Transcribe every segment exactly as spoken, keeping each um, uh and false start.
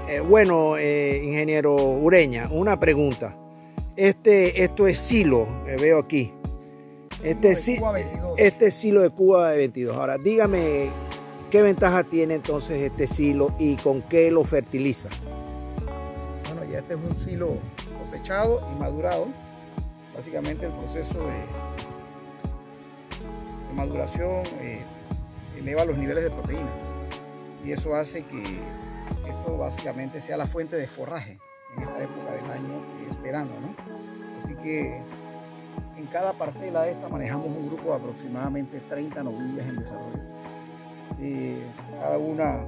Eh, bueno, eh, ingeniero Ureña, una pregunta. Este, esto es silo que veo aquí. Este, si, este es silo de Cuba de veintidós. Ahora, dígame qué ventaja tiene entonces este silo y con qué lo fertiliza. Bueno, ya este es un silo cosechado y madurado. Básicamente el proceso de, de maduración eh, eleva los niveles de proteína y eso hace que esto básicamente sea la fuente de forraje en esta época del año, que es verano, ¿no? Así que en cada parcela de esta manejamos un grupo de aproximadamente treinta novillas en desarrollo. Eh, cada una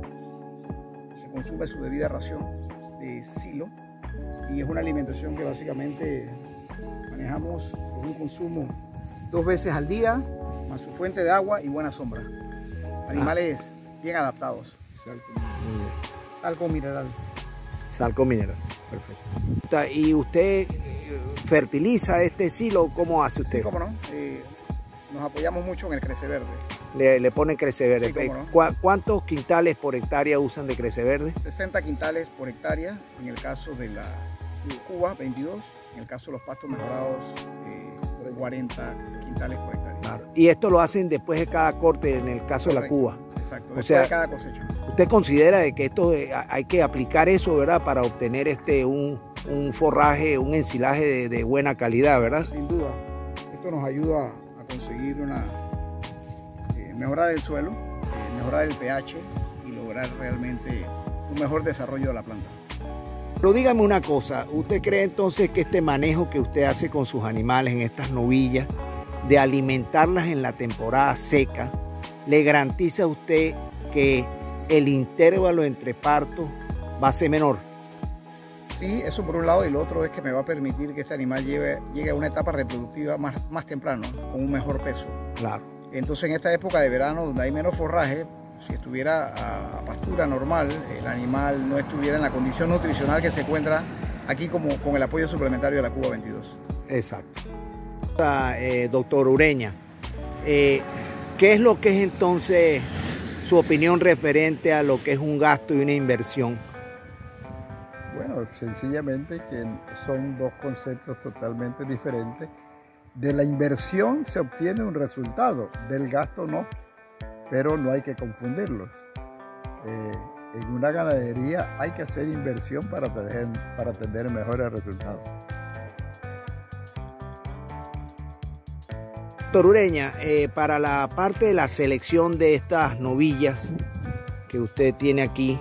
se consume su debida ración de silo y es una alimentación que básicamente manejamos con un consumo dos veces al día, más su fuente de agua y buena sombra. Animales ah. bien adaptados. Sal con mineral. Sal con mineral, perfecto. ¿Y usted fertiliza este silo? ¿Cómo hace usted? Sí, cómo no. Eh, nos apoyamos mucho en el creceverde. Le, le ponen creceverde. Sí, cómo no. ¿Cu ¿Cuántos quintales por hectárea usan de creceverde? sesenta quintales por hectárea en el caso de la Cuba veintidós. En el caso de los pastos mejorados, eh, cuarenta quintales por hectárea. Claro. Y esto lo hacen después de cada corte, en el caso Correcto. de la Cuba. Exacto, después o sea, de cada cosecha. ¿Usted considera de que esto eh, hay que aplicar eso, verdad, para obtener este un, un forraje, un ensilaje de, de buena calidad, verdad? Sin duda. Esto nos ayuda a conseguir una eh, mejorar el suelo, eh, mejorar el pH y lograr realmente un mejor desarrollo de la planta. Pero dígame una cosa, ¿usted cree entonces que este manejo que usted hace con sus animales en estas novillas, de alimentarlas en la temporada seca, le garantiza a usted que el intervalo entre partos va a ser menor? Sí, eso por un lado, y lo otro es que me va a permitir que este animal lleve, llegue a una etapa reproductiva más, más temprano, con un mejor peso. Claro. Entonces en esta época de verano, donde hay menos forraje, si estuviera a pastura normal, el animal no estuviera en la condición nutricional que se encuentra aquí como con el apoyo suplementario de la Cuba veintidós. Exacto. Eh, doctor Ureña, eh, ¿qué es lo que es entonces su opinión referente a lo que es un gasto y una inversión? Bueno, sencillamente que son dos conceptos totalmente diferentes. De la inversión se obtiene un resultado, del gasto no. Pero no hay que confundirlos. Eh, en una ganadería hay que hacer inversión para tener, para tener mejores resultados. Doctor Ureña, eh, para la parte de la selección de estas novillas que usted tiene aquí,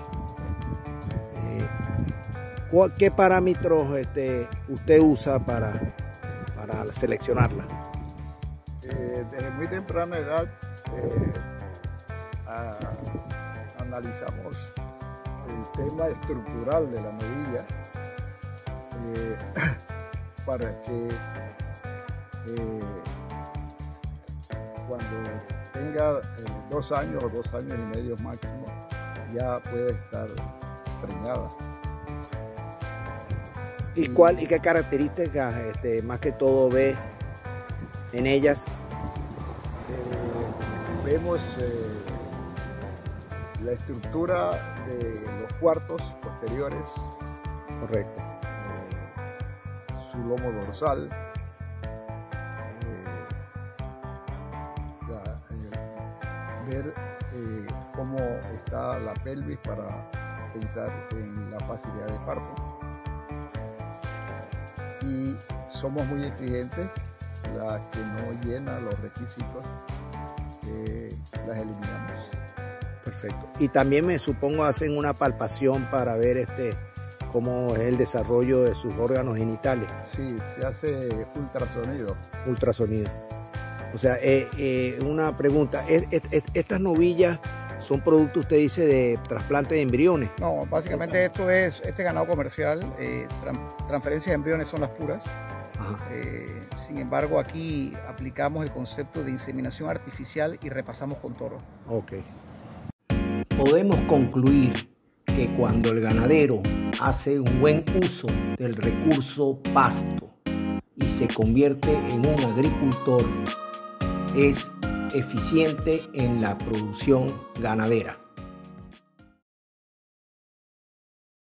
eh, ¿qué parámetros este, usted usa para, para seleccionarlas? Eh, desde muy temprana edad, eh, A, analizamos el tema estructural de la novilla eh, para que eh, cuando tenga eh, dos años o dos años y medio máximo ya puede estar preñada. ¿Y, cuál, y qué características este, más que todo ve en ellas? Eh, vemos eh, la estructura de los cuartos posteriores, correcto, eh, su lomo dorsal, eh, la, eh, ver eh, cómo está la pelvis para pensar en la facilidad de parto. Y somos muy exigentes, la que no llena los requisitos, eh, las eliminamos. Perfecto. Y también me supongo hacen una palpación para ver este cómo es el desarrollo de sus órganos genitales. Sí, se hace ultrasonido. Ultrasonido. O sea, eh, eh, una pregunta, ¿es, es, es, estas novillas son productos, usted dice, de trasplante de embriones? No, básicamente esto es, este ganado comercial, eh, tran, transferencias de embriones son las puras. Eh, sin embargo, aquí aplicamos el concepto de inseminación artificial y repasamos con toro. Ok. Podemos concluir que cuando el ganadero hace un buen uso del recurso pasto y se convierte en un agricultor, es eficiente en la producción ganadera.